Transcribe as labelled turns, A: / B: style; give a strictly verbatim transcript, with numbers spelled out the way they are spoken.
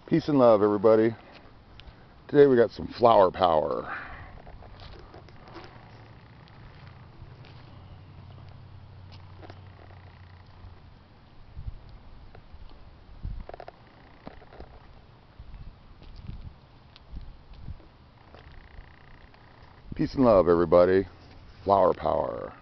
A: Peace and love, everybody. Today we got some flower power. Peace and love, everybody. Flower power.